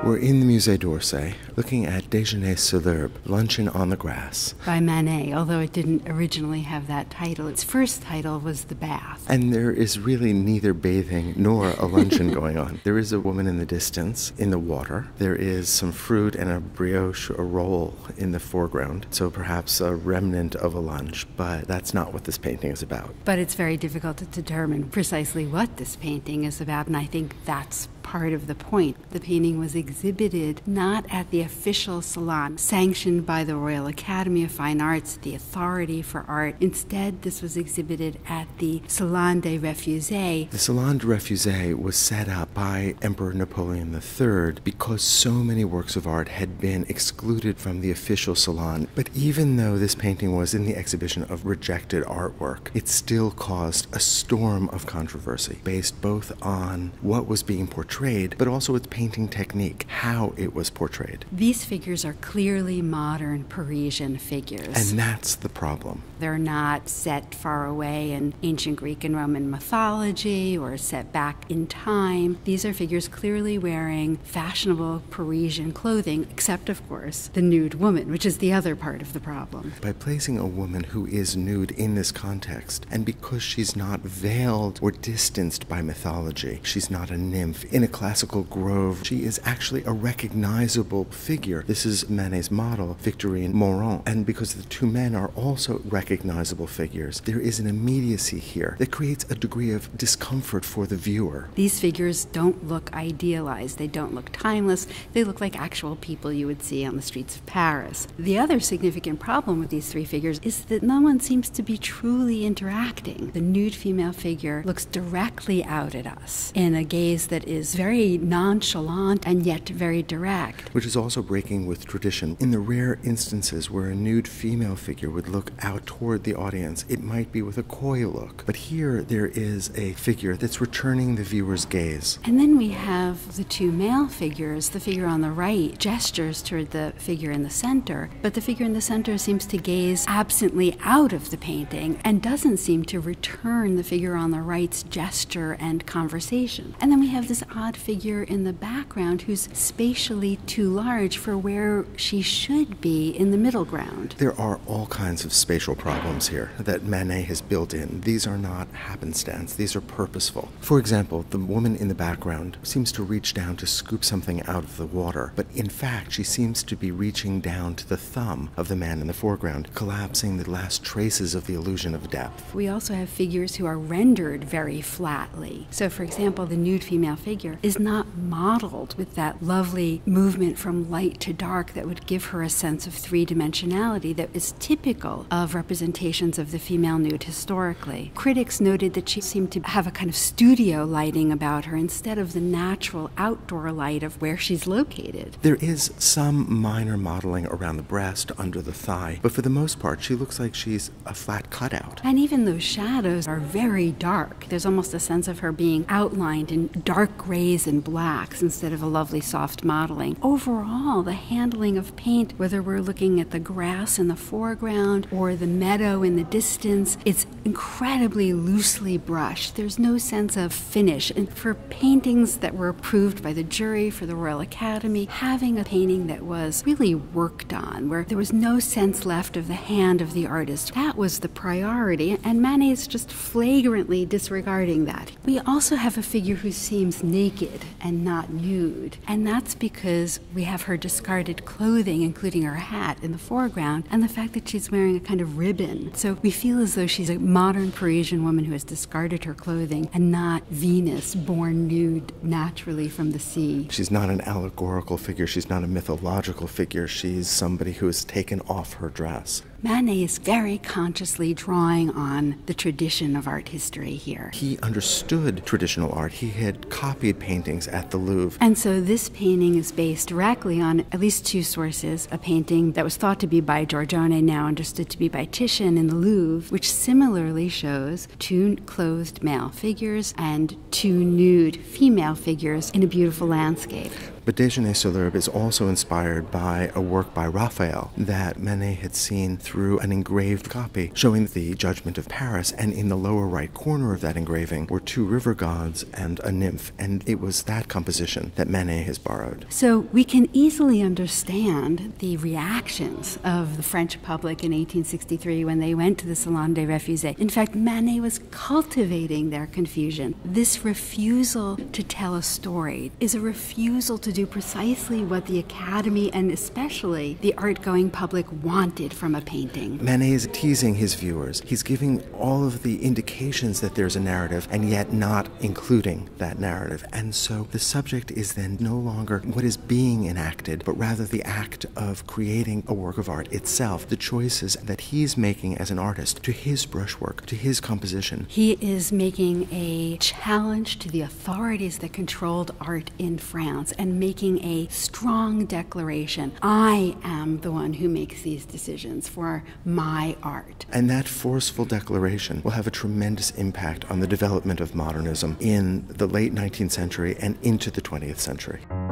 We're in the Musée d'Orsay, looking at Déjeuner sur l'herbe, Luncheon on the Grass. By Manet, although it didn't originally have that title. Its first title was The Bath. And there is really neither bathing nor a luncheon going on. There is a woman in the distance, in the water. There is some fruit and a brioche, a roll in the foreground, so perhaps a remnant of a lunch, but that's not what this painting is about. But it's very difficult to determine precisely what this painting is about, and I think that's part of the point. The painting was exhibited not at the official salon sanctioned by the Royal Academy of Fine Arts, the authority for art. Instead, this was exhibited at the Salon des Refusés. The Salon des Refusés was set up by Emperor Napoleon III because so many works of art had been excluded from the official salon. But even though this painting was in the exhibition of rejected artwork, it still caused a storm of controversy based both on what was being portrayed, but also its painting technique, how it was portrayed. These figures are clearly modern Parisian figures. And that's the problem. They're not set far away in ancient Greek and Roman mythology or set back in time. These are figures clearly wearing fashionable Parisian clothing, except, of course, the nude woman, which is the other part of the problem. By placing a woman who is nude in this context, and because she's not veiled or distanced by mythology, she's not a nymph in a classical grove, she is actually a recognizable figure. This is Manet's model, Victorine Moreau, and because the two men are also recognizable figures, there is an immediacy here that creates a degree of discomfort for the viewer. These figures don't look idealized, they don't look timeless, they look like actual people you would see on the streets of Paris. The other significant problem with these three figures is that no one seems to be truly interacting. The nude female figure looks directly out at us in a gaze that is very nonchalant and yet very direct. Which is also breaking with tradition. In the rare instances where a nude female figure would look out toward the audience, it might be with a coy look. But here there is a figure that's returning the viewer's gaze. And then we have the two male figures. The figure on the right gestures toward the figure in the center, but the figure in the center seems to gaze absently out of the painting and doesn't seem to return the figure on the right's gesture and conversation. And then we have this odd figure in the background who's spatially too large for where she should be in the middle ground. There are all kinds of spatial problems here that Manet has built in. These are not happenstance, these are purposeful. For example, the woman in the background seems to reach down to scoop something out of the water, but in fact she seems to be reaching down to the thumb of the man in the foreground, collapsing the last traces of the illusion of depth. We also have figures who are rendered very flatly. So for example, the nude female figure is not modeled with that lovely movement from light to dark that would give her a sense of three-dimensionality that is typical of representations of the female nude historically. Critics noted that she seemed to have a kind of studio lighting about her instead of the natural outdoor light of where she's located. There is some minor modeling around the breast, under the thigh, but for the most part she looks like she's a flat cutout. And even those shadows are very dark. There's almost a sense of her being outlined in dark grays and blacks instead of a lovely soft modeling. Overall, the handling of paint, whether we're looking at the grass in the foreground or the meadow in the distance, it's incredibly loosely brushed. There's no sense of finish. And for paintings that were approved by the jury for the Royal Academy, having a painting that was really worked on, where there was no sense left of the hand of the artist, that was the priority, and Manet is just flagrantly disregarding that. We also have a figure who seems naked and not nude, and that's because we have her discarded clothing, including her hat, in the foreground, and the fact that she's wearing a kind of ribbon. So we feel as though she's a modern Parisian woman who has discarded her clothing and not Venus, born nude naturally from the sea. She's not an allegorical figure, she's not a mythological figure, she's somebody who has taken off her dress. Manet is very consciously drawing on the tradition of art history here. He understood traditional art. He had copied paintings at the Louvre. And so this painting is based directly on at least two sources. A painting that was thought to be by Giorgione, now understood to be by Titian in the Louvre, which similarly shows two clothed male figures and two nude female figures in a beautiful landscape. But Déjeuner-sur-l'Herbe is also inspired by a work by Raphael that Manet had seen through an engraved copy showing the Judgment of Paris, and in the lower right corner of that engraving were two river gods and a nymph, and it was that composition that Manet has borrowed. So we can easily understand the reactions of the French public in 1863 when they went to the Salon des Refuses. In fact, Manet was cultivating their confusion. This refusal to tell a story is a refusal to do precisely what the Academy and especially the art-going public wanted from a painting. Manet is teasing his viewers. He's giving all of the indications that there's a narrative and yet not including that narrative. And so the subject is then no longer what is being enacted, but rather the act of creating a work of art itself, the choices that he's making as an artist to his brushwork, to his composition. He is making a challenge to the authorities that controlled art in France and making a strong declaration. I am the one who makes these decisions for my art. And that forceful declaration will have a tremendous impact on the development of modernism in the late 19th century and into the 20th century.